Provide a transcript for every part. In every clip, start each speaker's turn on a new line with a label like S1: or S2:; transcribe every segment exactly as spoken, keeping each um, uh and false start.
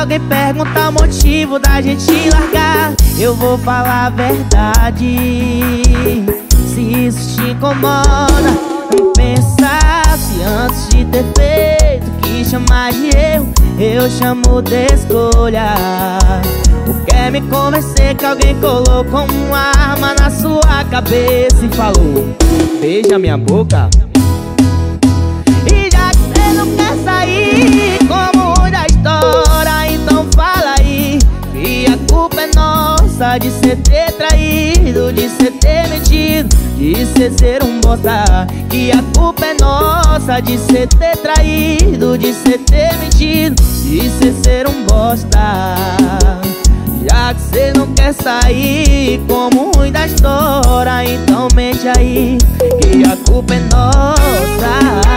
S1: alguém perguntar o motivo da gente largar, eu vou falar a verdade. Se isso te incomoda, não pensasse antes de ter feito. Que chamar de erro, eu chamo de escolha. Tu quer me convencer que alguém colocou uma arma na sua cabeça e falou: beija minha boca. E já que cê não quer sair como ruim da história, então fala aí que a culpa é nossa de cê ter traído, de cê ter mentido, de cê ser um bosta. Que a culpa é nossa de cê ter traído, de cê ter mentido, de cê ser um bosta. Já que cê não quer sair como ruim da história, então mente aí que a culpa é nossa.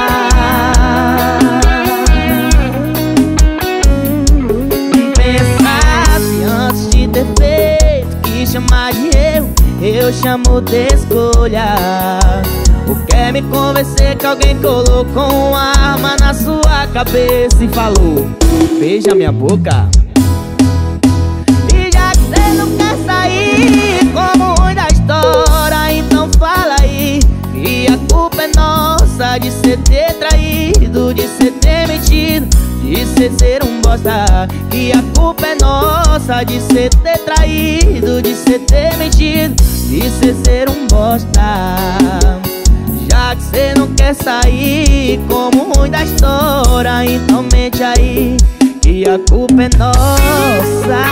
S1: Pensasse antes de ter feito. Que chamar de erro, eu chamo de escolha. Tu quer me convencer que alguém colocou uma arma na sua cabeça e falou: beija minha boca. Não quer sair como ruim da história, então fala aí que a culpa é nossa de cê ter traído, de cê ter mentido, de cê ser um bosta. Que a culpa é nossa de cê ter traído, de cê ter mentido, de cê ser um bosta. Já que cê não quer sair como ruim da história, então mente aí que a culpa é nossa.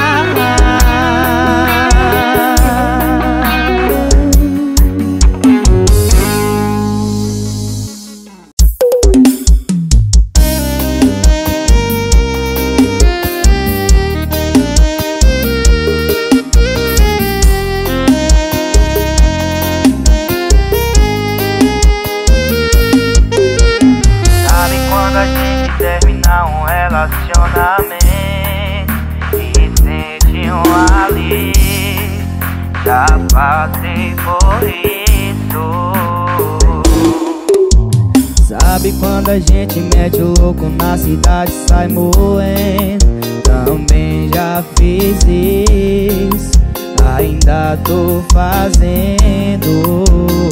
S2: Sabe quando a gente termina um relacionamento e sente um alívio? Já passei por isso.
S1: Sabe quando a gente mete o louco na cidade e sai moendo? Também já fiz isso, ainda tô fazendo.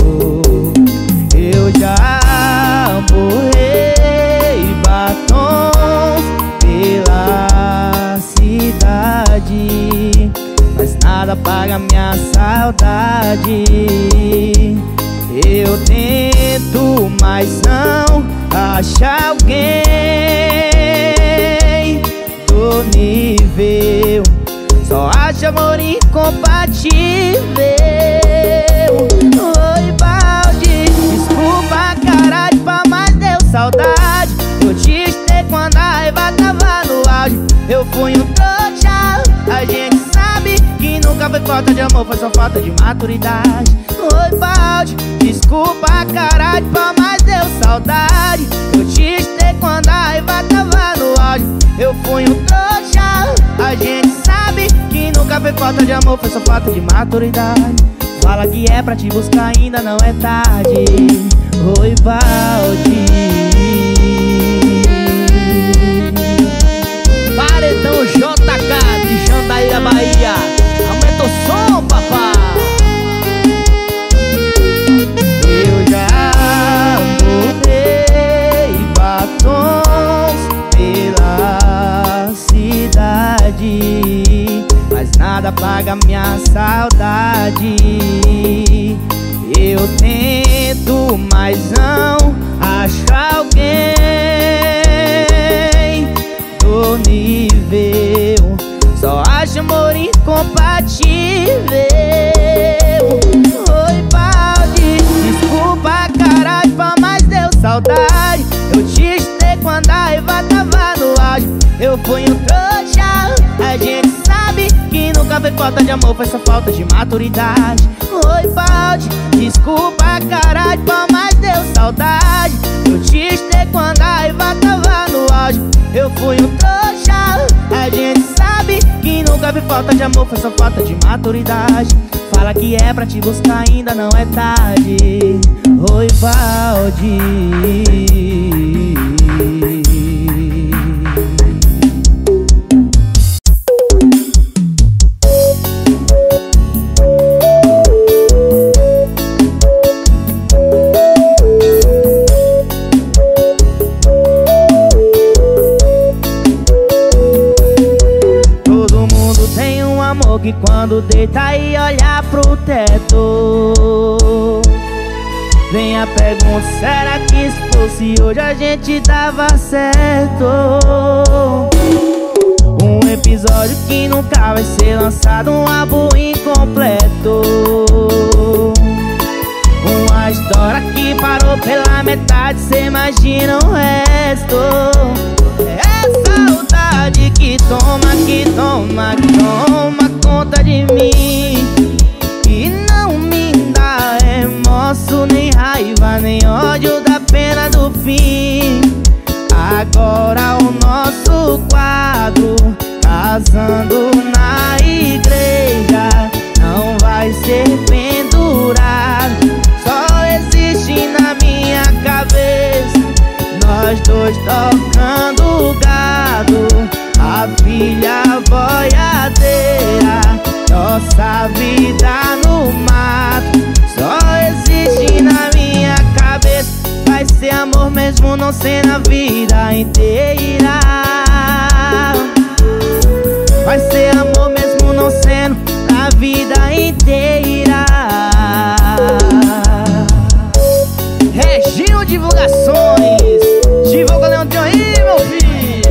S1: Eu já borrei batons pela cidade, mas nada paga minha saudade. Eu tento, mas não acho alguém do nível. Só acho amor incompatível. Oi, balde, desculpa, cara de pau, mas deu saudade. Eu te estei quando a raiva tava no auge. Eu fui um trouxa, a gente sabe que nunca foi falta de amor, foi só falta de maturidade. Oi, balde, desculpa, cara de pau, mas deu saudade. Eu te estei quando a raiva tava no auge. Eu fui um trouxa, a gente sabe que nunca foi falta de amor, foi só falta de maturidade. Fala que é pra te buscar, ainda não é tarde. Oi, balde. Paredão J K de Jandaíra, Bahia. Aumenta o som, papá. Eu já mudei batons pela cidade, mas nada paga minha saudade. Eu tento, mas não acho alguém do nível. Só acho amor incompatível. Oi, balde, desculpa, cara de pau, mas deu saudade. Eu te estei quando a raiva tava no auge. Eu fui um trouxa, a gente sabe que nunca foi falta de amor, foi só falta de maturidade. Oi, balde, desculpa, cara de pau, mas deu saudade. Eu te estei quando a raiva tava no auge. Eu fui um trouxa, a gente sabe que nunca vi falta de amor, foi só falta de maturidade. Fala que é pra te buscar, ainda não é tarde. Oi, balde. amor que quando deita e olha pro teto, vem a pergunta, será que se fosse hoje a gente dava certo? Um episódio que nunca vai ser lançado, um álbum incompleto, uma história que parou pela metade, cê imagina o resto. É saudade que toma, que toma, que toma conta de mim, e não me dá remorso, nem raiva, nem ódio da pena do fim. Agora o nosso quadro, casando na igreja, não vai ser pendurado, só existe na minha cabeça nós dois tocando gado, a filha boiadeira, nossa vida no mato, só existe na minha cabeça. Vai ser amor mesmo não sendo a vida inteira, vai ser amor mesmo não sendo a vida inteira. Reginho Divulgações, divulga Leandrinho aí, meu filho.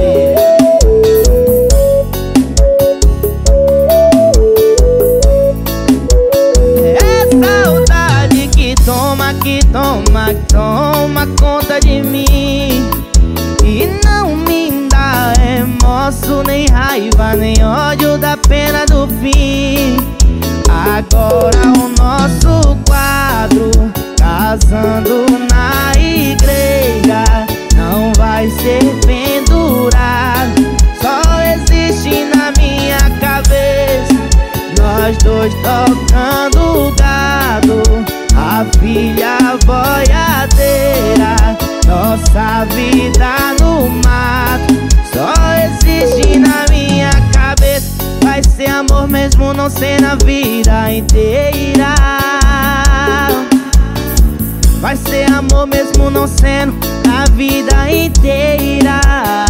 S1: É saudade que toma, que toma, que toma conta de mim, e não me dá remorso, nem raiva, nem ódio da pena do fim. Agora o nosso quadro, casando na igreja, não vai ser pendurado, só existe na minha cabeça nós dois tocando gado, a filha boiadeira, nossa vida no mato, só existe na minha cabeça. Vai ser amor mesmo não sendo a vida inteira, vai ser amor mesmo não sendo a vida inteira.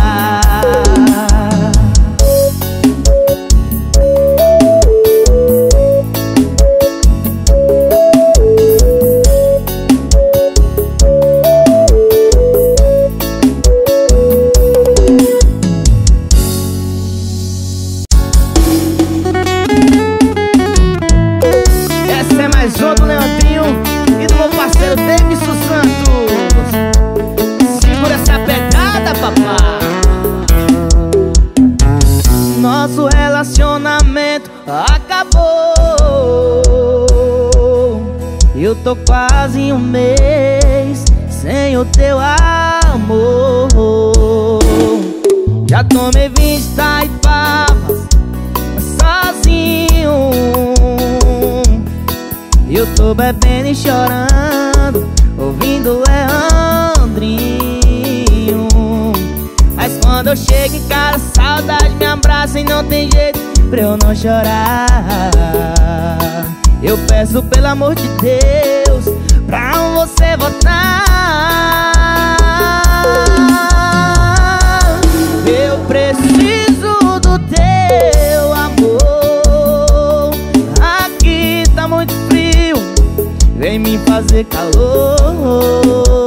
S1: Essa é mais uma do Leandrinho e do meu parceiro Davidson Santos. Segura essa pegada, papá. Nosso relacionamento acabou, eu tô quase um mês sem o teu amor. Já tomei vinte taipavas sozinho, eu tô bebendo e chorando, ouvindo Leandrinho. Mas quando eu chego em casa, saudade me abraça e não tem jeito pra eu não chorar. Eu peço pelo amor de Deus pra você voltar. Eu preciso do teu amor, aqui tá muito frio, vem me fazer calor.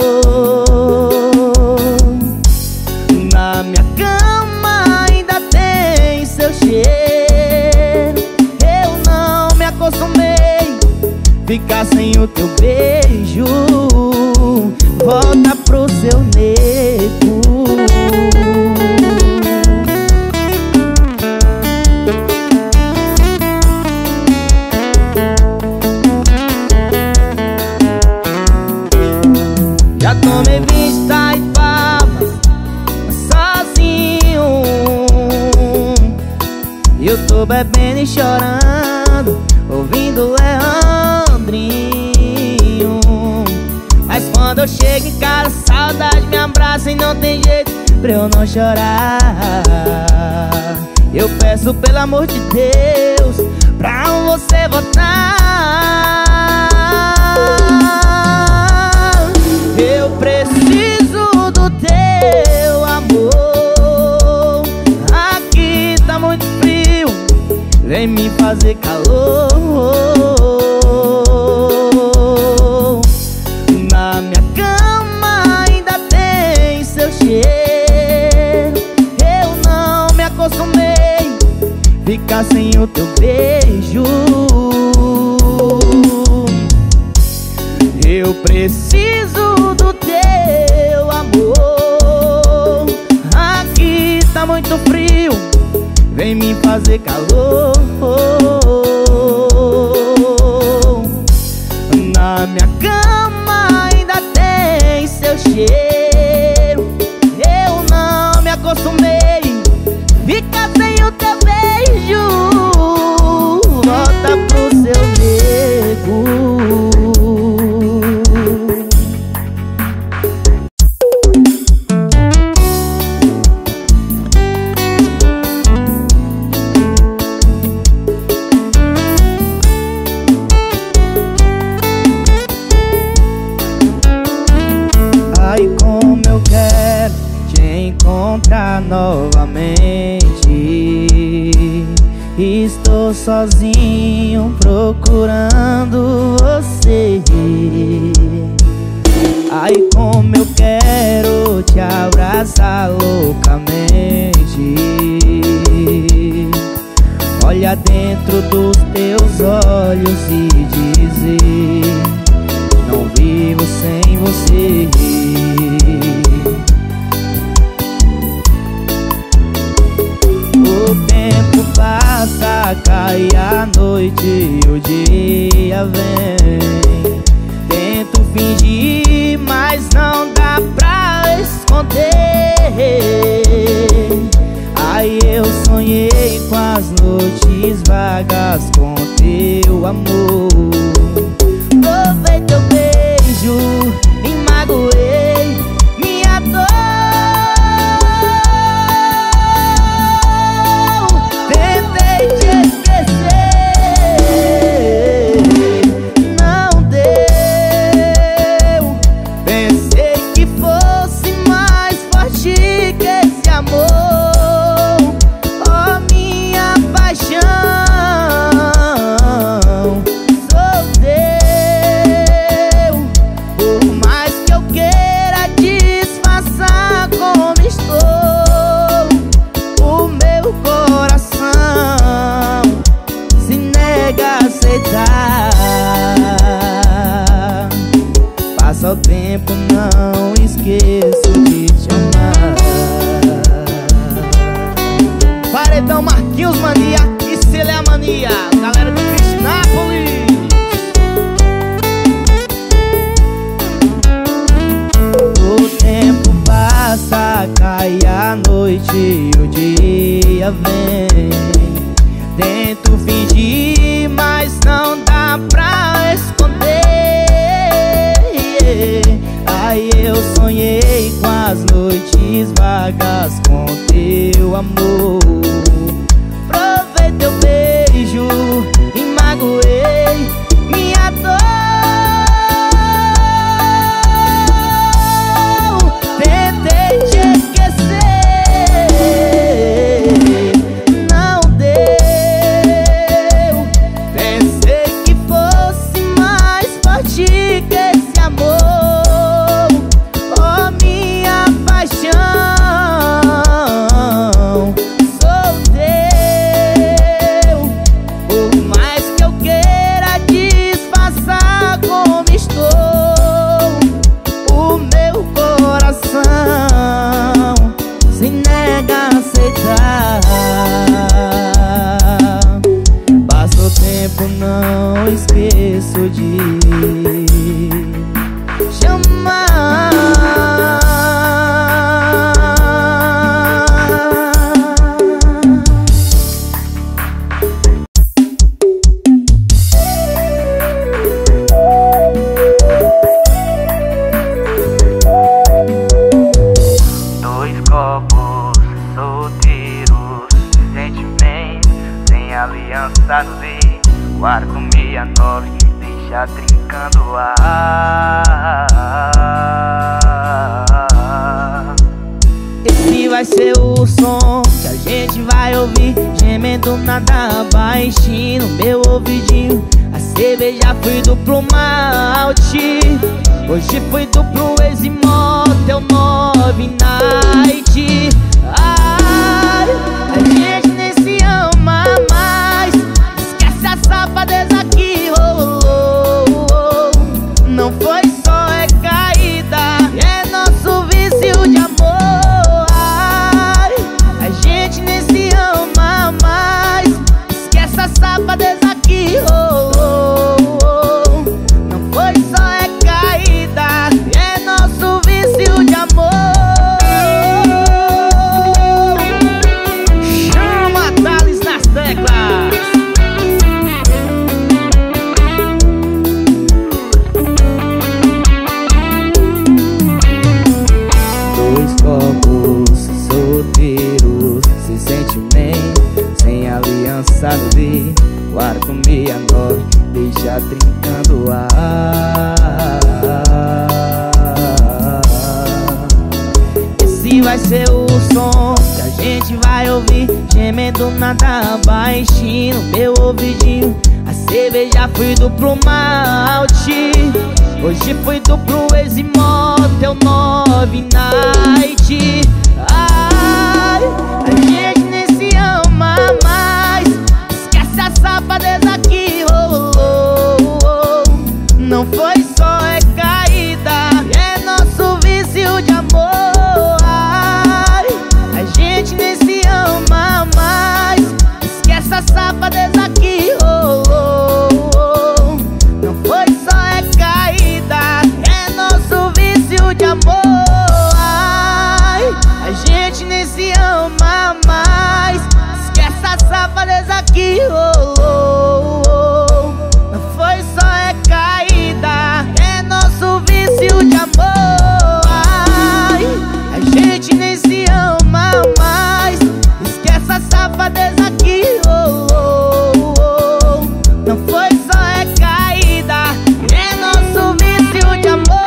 S1: Na minha cama ainda tem seu cheiro, eu não me acostumei ficar sem o teu beijo. Volta pro seu nego. Já tomei vinte taipavas sozinho, eu tô bebendo e chorando, ouvindo Leandrinho. Mas quando eu chego em casa, saudade me abraça e não tem jeito pra eu não chorar. Eu peço pelo amor de Deus pra você voltar. Eu preciso do teu amor, aqui tá muito frio, vem vem me fazer calor. Na minha cama ainda tem seu cheiro. Eu não me acostumei ficar sem o teu beijo. Eu preciso do teu amor. Aqui tá muito frio, vem me fazer calor. Na minha cama ainda tem seu cheiro. Eu não me acostumei ficar sem o teu beijo. Volta pro seu nego. Encontrar novamente. Estou sozinho procurando você. Ai, como eu quero te abraçar loucamente. Olha dentro dos teus olhos e dizer: não vivo sem você. O tempo passa, cai a noite e o dia vem. Tento fingir, mas não dá pra esconder. Ai, eu sonhei com as noites vagas com teu amor. Provei teu beijo e magoei minha dor. Passa o tempo, não esqueço de te amar. Paredão Marquinhos Mania e Celé Mania, galera do Cristinápolis. O tempo passa, cai a noite e o dia vem. Tento fingir, mas não dá pra esconder. Ai, eu sonhei com as noites vagas com teu amor. Provei teu beijo e magoei minha dor. Tentei te esquecer, não deu. Pensei que fosse mais forte que esse amor. Passa o tempo, não esqueço de chamar.
S2: Dois copos solteiros, sentimento sem aliança no dedo. Quarto meia nove, deixa trincando o ar.
S1: Esse vai ser o som que a gente vai ouvir gemendo nada baixinho no meu ouvidinho. A cerveja foi duplo malte, hoje foi duplo Easy Motel nove night. Ai, a gente nem se ama mais, esquece a safadeza que rolou. Não foi só é caída, é nosso vício de amor. Ai, a gente nem se ama mais, esquece a safadeza que rolou. Não foi só é caída, é nosso vício de amor. Chama Thales nas teclas. Dois copos solteiros, se sente bem, sem aliança no V. Quarto meia nove, deixa trincando o ar. Esse vai ser o som que a gente vai ouvir gemendo nada baixinho no meu ouvidinho. A cerveja foi duplo malte, hoje foi duplo Easy Motel nove night. Ai, a gente nem se ama mais, esquece a safadeza que rolou. Não foi só é caída, é nosso vício de amor. Ai, a gente nem se ama mais, esquece a safadeza que rolou. Não foi só é caída, é nosso vício de amor. Ai, a gente nem se ama mais, esquece a safadeza que rolou. Não foi só é caída, é nosso vício de amor. Ai, a gente nem se ama mais, esquece a safadeza que rolou. Não foi só é caída, é nosso vício de amor.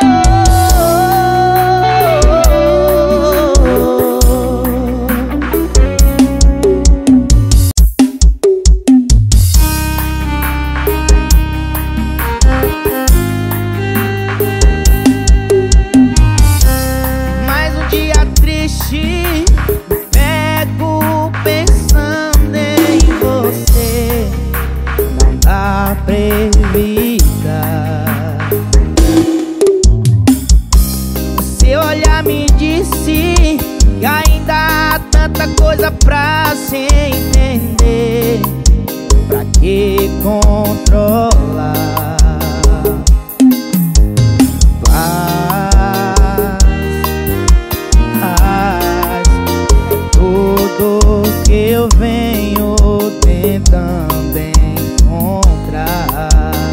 S1: Mais um dia triste, me pego pensando em você. Não dá pra evitar. Seu olhar me disse que ainda há tanta coisa pra se entender. Pra que controlar? Paz, paz, é tudo que eu venho tentando encontrar.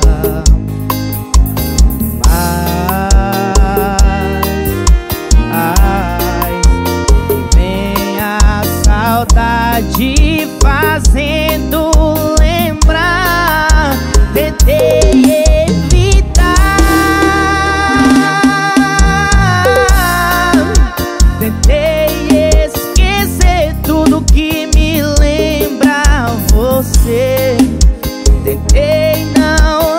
S1: Mas, ai, e vem a saudade fazendo lembrar. Tentei evitar, tentei esquecer tudo que me lembra você. Tentei não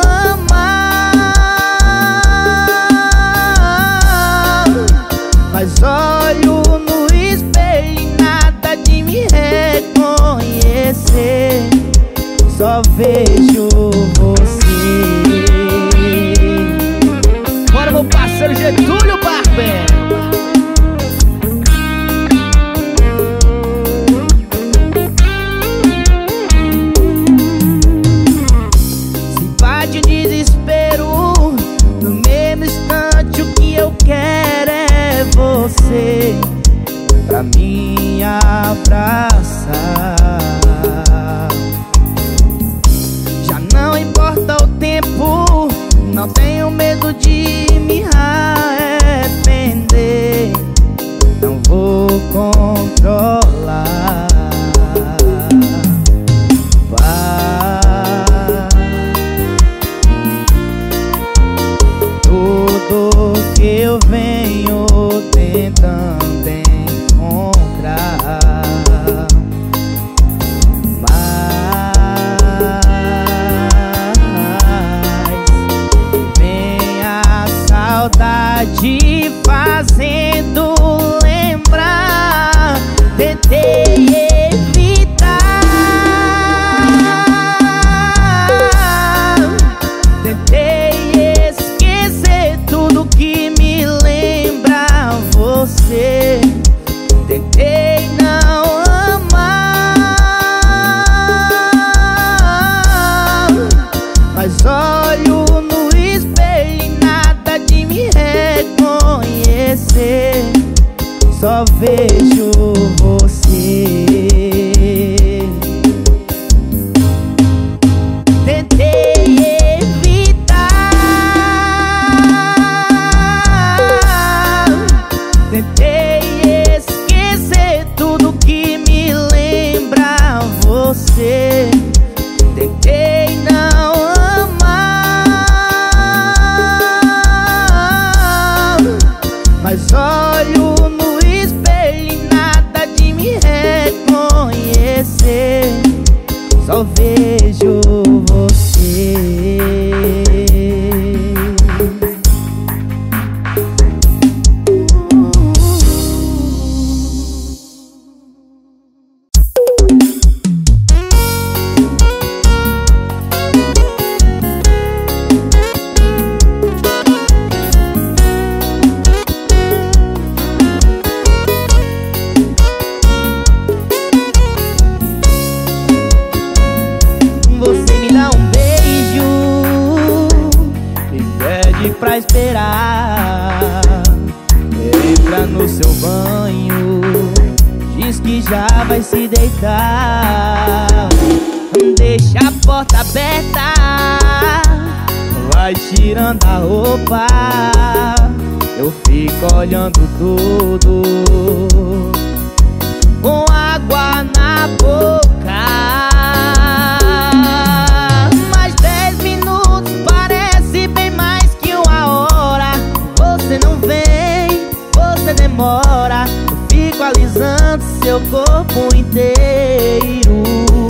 S1: amar, mas olho no espelho e nada de me reconhecer. Só vejo você. Bora, meu parceiro Getúlio Barber. Se bate o desespero, no mesmo instante o que eu quero é você pra me abraçar. Já não importa o tempo, não tenho medo de me arrepender. vai esperar. Entra no seu banho, diz que já vai se deitar. Deixa a porta aberta, vai tirando a roupa. Eu fico olhando tudo com água na boca. Mais dez minutos parece bem mais que uma hora. Você não vem, você demora. Eu fico alisando seu corpo inteiro.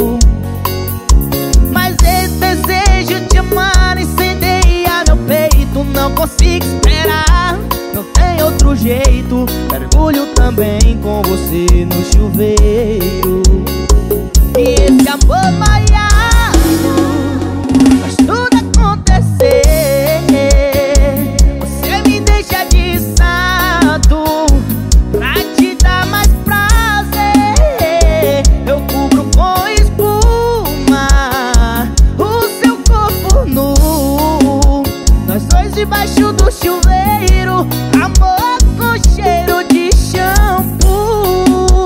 S1: Mas esse desejo de amar incendeia meu peito. Não consigo esperar, não tem outro jeito. Mergulho também com você no chuveiro. E esse amor noiado faz tudo acontecer. Você me deixa de santo pra te dar mais prazer. Eu cubro com espuma o seu corpo nu. Nós dois debaixo do chuveiro, amor com cheiro de shampoo.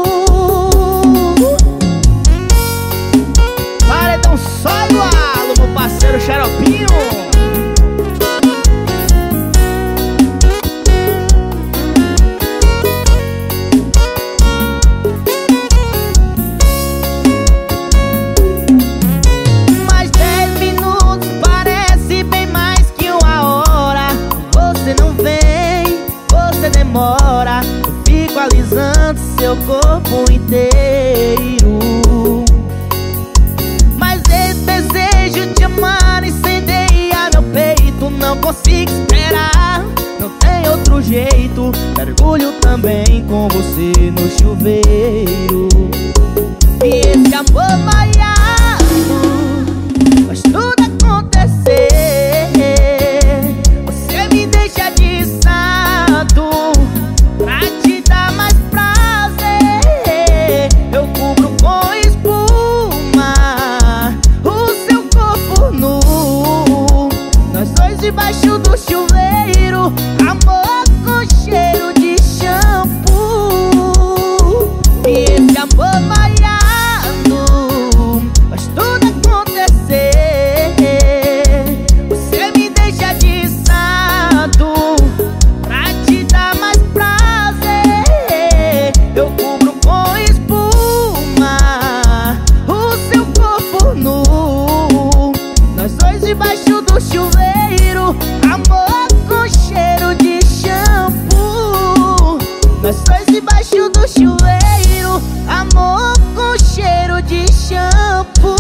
S1: Paredão só do Alo, meu parceiro Xaropinho. Mais dez minutos parece bem mais que uma hora. Você não vem, você demora. Eu fico alisando seu corpo inteiro. Mas esse desejo de amar incendeia meu peito. Não consigo esperar, não tem outro jeito. Mergulho também com você no chuveiro. E esse amor noiado faz tudo acontecer. Você me deixa de santo pra te dar mais prazer. Eu cubro com espuma o seu corpo nu. Nós dois debaixo do chuveiro, amor com cheiro de shampoo. E esse amor noiado faz tudo acontecer. Você me deixa de santo pra te dar mais prazer. Eu cubro com espuma o seu corpo nu. Nós dois debaixo do chuveiro, amor com cheiro de shampoo. Nós dois debaixo do chuveiro, amor com cheiro de shampoo.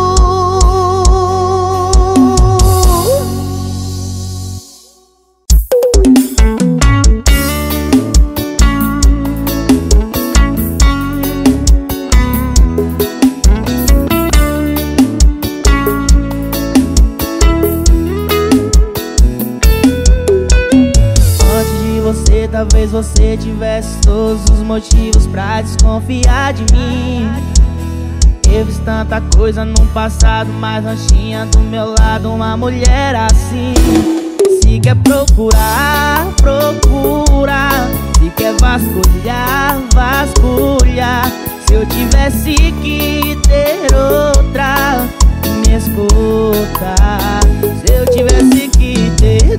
S1: Antes de você, talvez você tivesse todos os motivos pra desconfiar de mim. Eu fiz tanta coisa no passado, mas não tinha do meu lado uma mulher assim. Se quer procurar, procura. Se quer vasculhar, vasculha. Se eu tivesse que ter outra, me escuta. Se eu tivesse que ter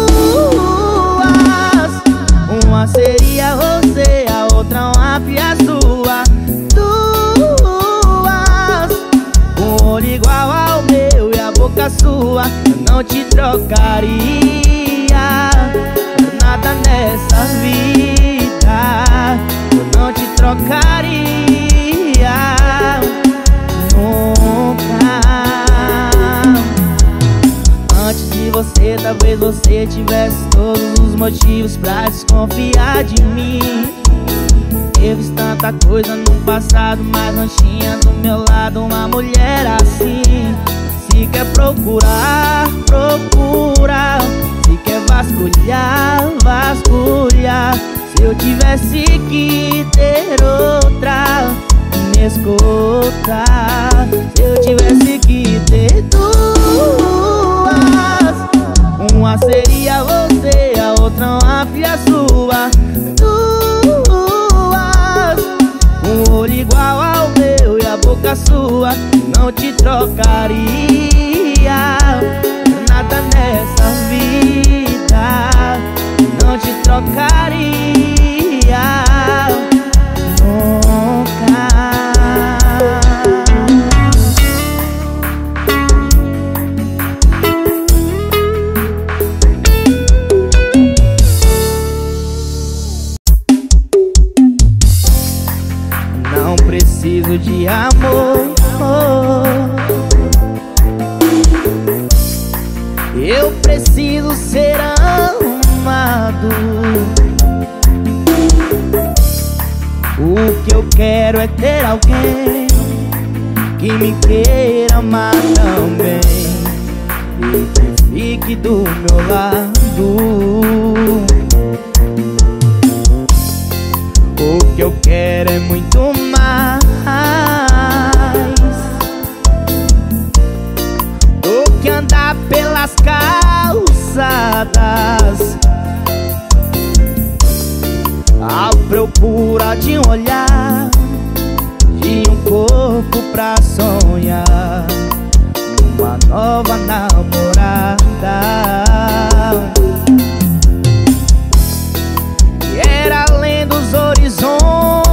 S1: duas, uma seria você, a outra uma filha sua. Duas, um olho igual ao meu e a boca sua. Eu não te trocaria por nada nessa vida. Eu não te trocaria nunca. Antes de você, talvez você tivesse todos os motivos pra desconfiar de mim. Eu fiz tanta coisa no passado, mas não tinha do meu lado uma mulher assim. Se quer procurar, procura. Se quer vasculhar, vasculha. Se eu tivesse que ter outra, me escuta. Se eu tivesse que ter duas, uma seria você, trocaria nunca. Não preciso de amor, eu preciso ser amado. O que eu quero é ter alguém que me queira amar também e que fique do meu lado. O que eu quero é muito mais do que andar pelas calçadas à procura de um olhar, de um corpo pra sonhar uma nova namorada. Quero além dos horizontes,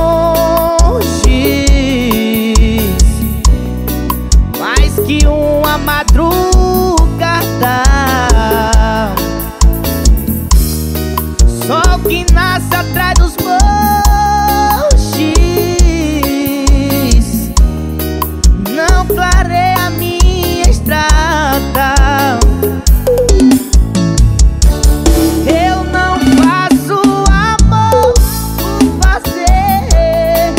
S1: mais que uma madrugada. Sol que nasce atrás dos postes não clareia a minha estrada. Eu não faço amor por fazer,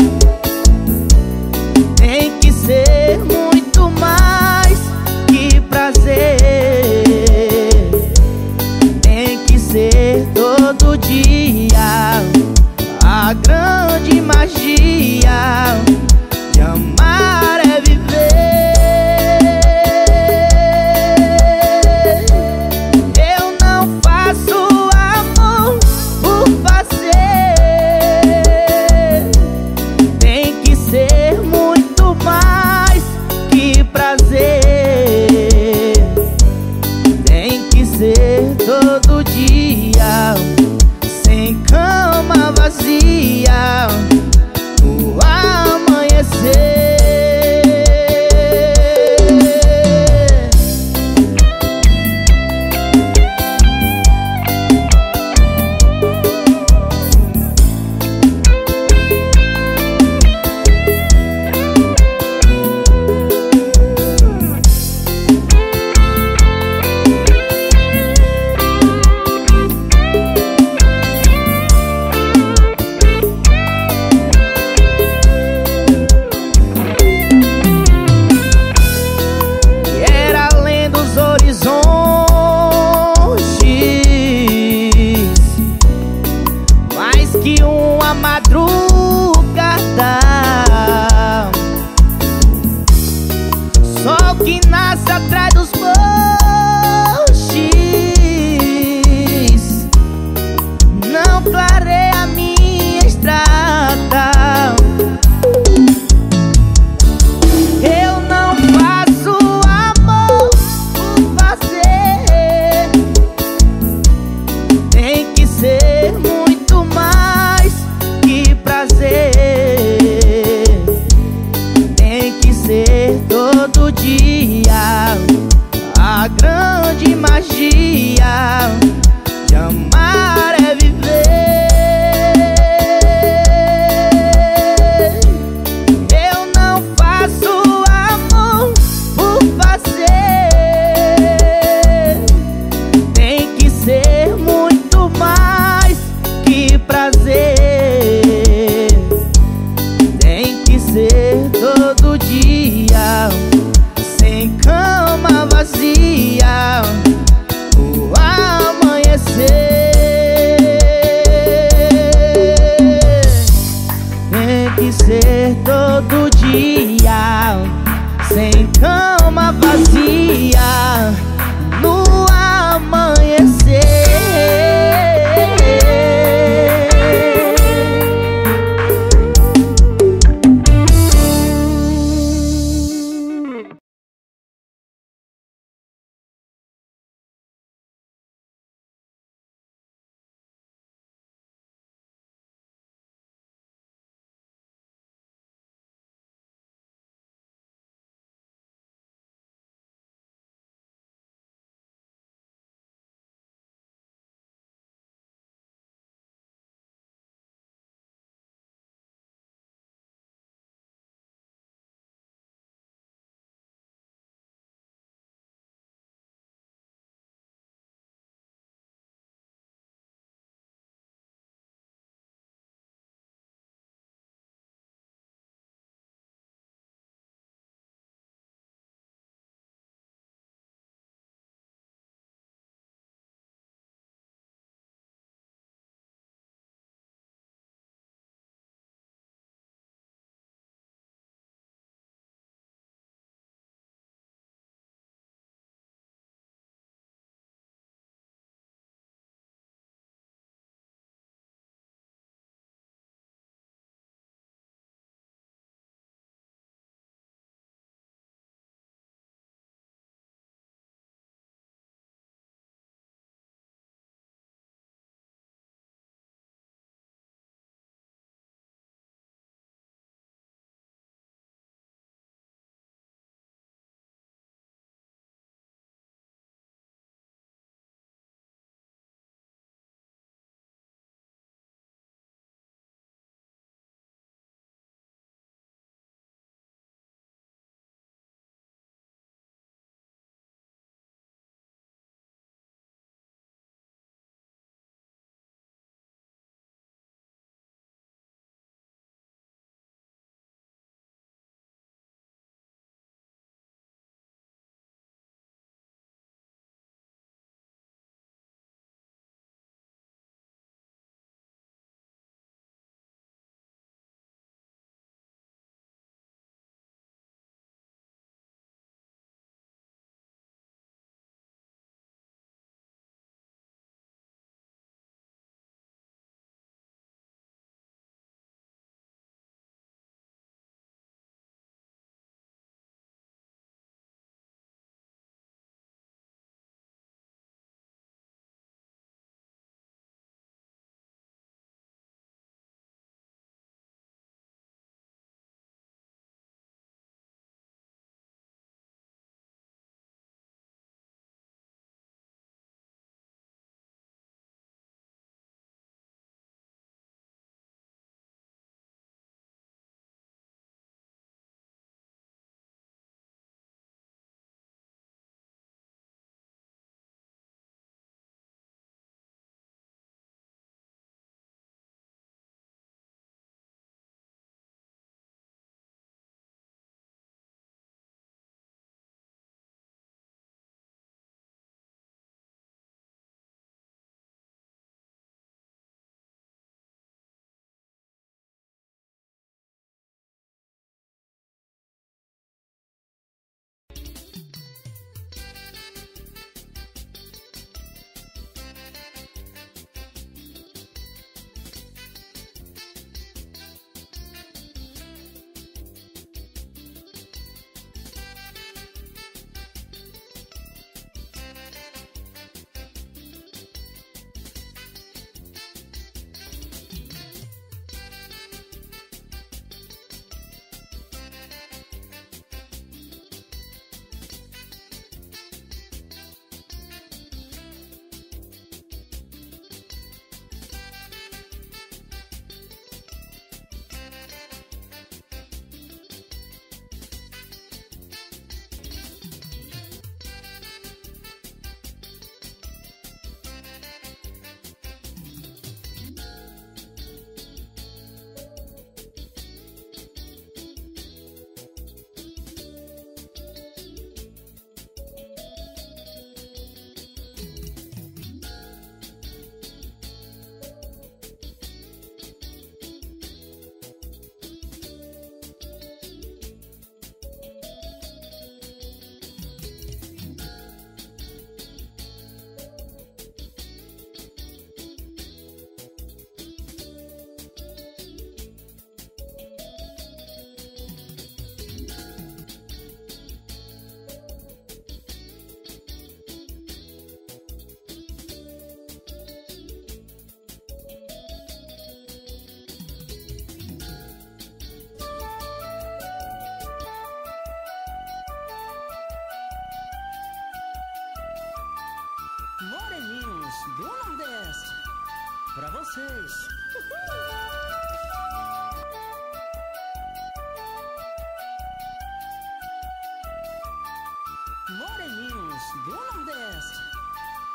S1: tem que ser muito mais que prazer. Tem que ser todo dia. A grande magia de amar é viver. Eu não faço amor por fazer, tem que ser muito mais que prazer. Tem que ser todo dia, sem cama vazia, no amanhecer. Que uma madrugada, sol que nasce atrás dos postes não clareia a minha estrada. Eu não faço amor por fazer, tem que ser muito mais que prazer. Tem que ser todo dia. A grande magia de amar é viver. Eu não faço amor por fazer, tem que ser muito mais que prazer. Tem que ser todo dia, sem cama vazia, no ar.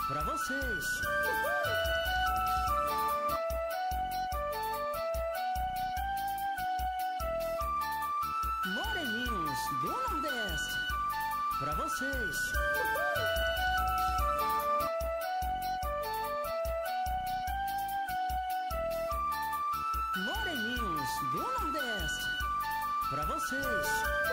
S3: pra vocês. Moreninhos do Nordeste, pra vocês. Moreninhos do Nordeste, pra vocês.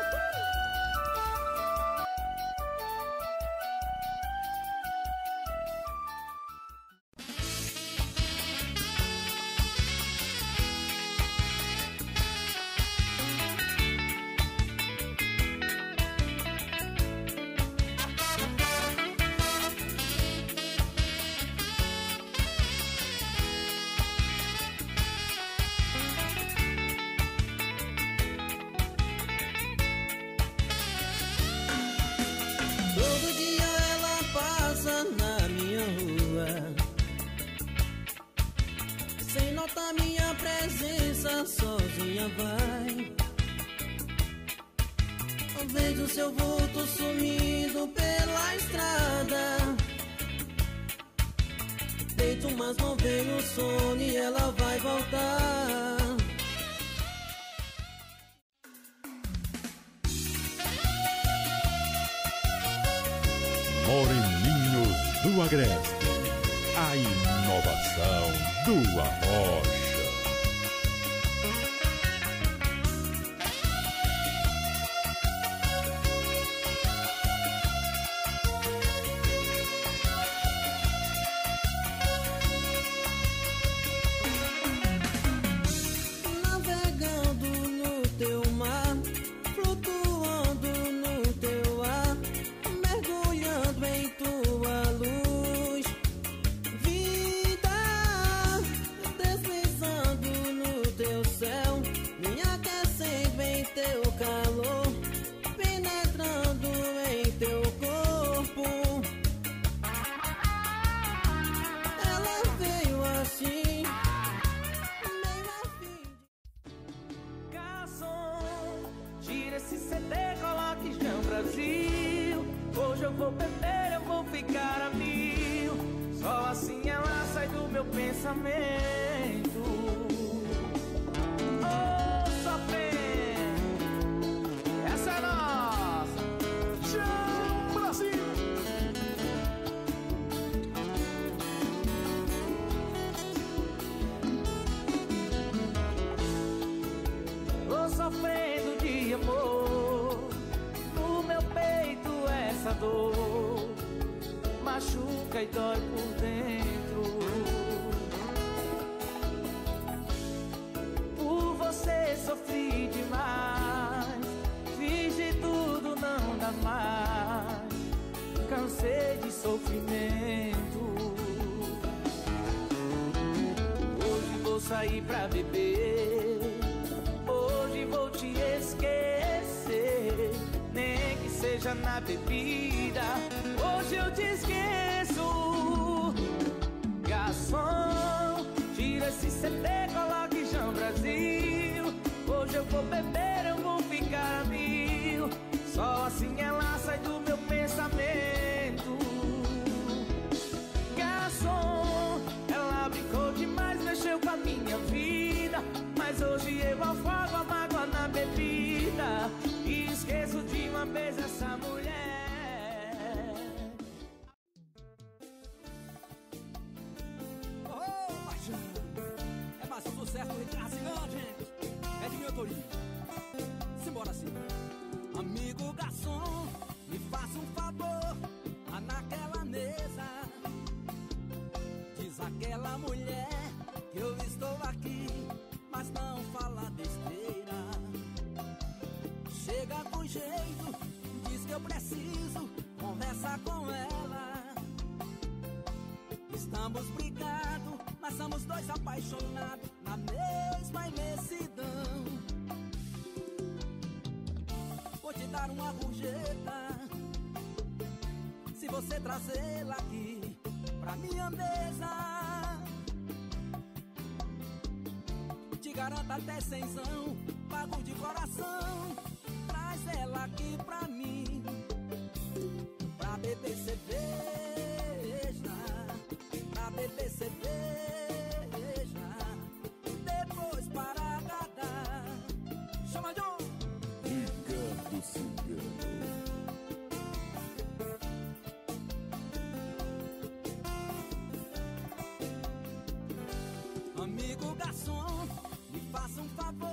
S4: Sozinha vai. Eu vejo seu vulto sumindo pela estrada. Deito, mas não vem o sono e ela vai voltar.
S5: Moreninhos do Agreste, a inovação do Arrocha.
S4: Teu calor penetrando em teu corpo. Ela veio assim, meio afim de...
S1: Garçom, tira esse C D, coloque Jam Brasil. Hoje eu vou beber, eu vou ficar a mil. Só assim ela sai do meu pensamento. Oh, sofrendo. Essa é nossa Jam Brasil. Tô sofrendo de amor, no meu peito essa dor machuca e dói por dentro. Por você sofri demais, fiz de tudo, não dá mais. Cansei de sofrimento. Hoje vou sair pra beber, hoje vou te esquecer, nem que seja na bebida. Hoje eu te esqueço. Garçom, tira esse C D, coloque Jam Brasil. Hoje eu vou beber, eu vou ficar a mil. Só assim ela sai do meu pensamento. Garçom, ela brincou demais, mexeu com a minha vida, mas hoje eu afogo a mágoa na bebida e esqueço de uma vez essa mulher.
S3: Oh, paixão, é mais um sucesso do Ricardo Cigano, gente. É de minha autoria. Simbora assim. Amigo garçom, me faça um favor, lá naquela mesa diz aquela mulher que eu estou aqui, mas não fala besteira. Chega com jeito, diz que eu preciso conversar com ela. Estamos brigados, mas somos dois apaixonados na mesma imensidão. Vou te dar uma gorjeta se você trazê-la aqui pra minha mesa. Te garanto até cenzão, pago de coração. Traz ela aqui pra mim, pra beber cerveja. favor.